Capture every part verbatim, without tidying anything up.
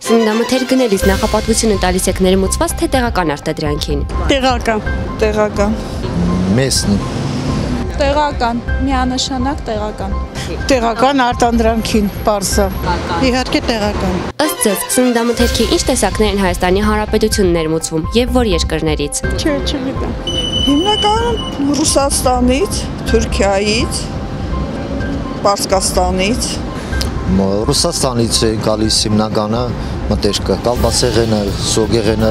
Սննդամթեր գնելիս նախապատվությունը տալիս եք ներմուծված թե տեղական արտադրանքին։ Տեղական, տեղական։ Մեսնի։ Տեղական, միանշանակ տեղական։ Տեղական արտադրանքին, պարզը։ Իհարկե տեղական։ Ըստ ձեզ, սննդամթերքի ինչ տեսակներ են Հայաստանի Հանրապետությունն ներմուծվում եւ որ երկրներից։ Չէ, չգիտեմ։ Հիմնականում Ռուսաստանից, Թուրքիայից, Պարսկաստանից։ Ռուսաստանից է գալիս հիմնականը մտերքը, կալբասեղենը, սոգեղենը,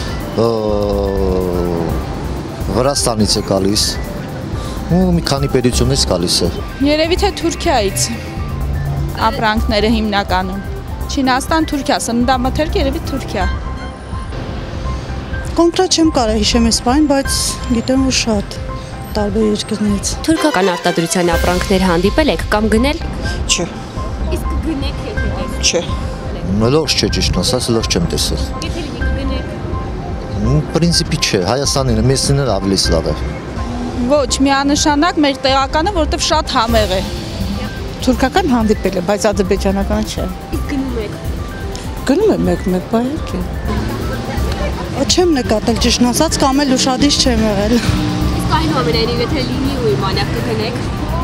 Վրաստանից է գալիս, ու մի քանի պետությունից գալիս է։ Երևի թե Թուրքիայից ապրանքները հիմնականում։ Չինաստան, Թուրքիա, սննդամթերք երևի Թուրքիա։ Կոնկրետ չեմ կարող հիշեմ այս բան, բայց գիտեմ որ շատ տարբեր երկրներից։ Թուրքական արտադրության ապրանքներ հանդիպել եք կամ գնել։ Չէ։ Իսկ գնեք եթե Չէ։ Լորջ չէ ճիշտ ասած, լորջ չեմ տեսել։ Եթե լինի կգնեք։ Պրինցիպի չէ, Հայաստանին մեսնին ավելի լավ է։ Ոչ, միանշանակ մեր տեղականը, որտեղ շատ համեղ է։ Թուրքական հանդիպել է, բայց ադրբեջանականը չէ։ Իսկ գնում եք։ Գնում եմ մեկ-մեկ բայեք է։ Չեմ նկատել ճիշտ ասած, կամ էլ ուշադիր չեմ եղել։ Իսկ այնուամենայնիվ եթե լինի ու իմանաք կգնեք։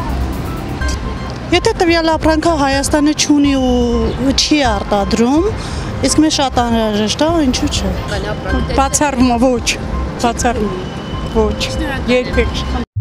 Եթե տվյալ ապրանքը Հայաստանը չունի ու չի արտադրում, իսկ մեզ շատ անհրաժեշտ է, ինչու՞ չէ։ Բացառվում ոչ, բացառվում ոչ, երբեք։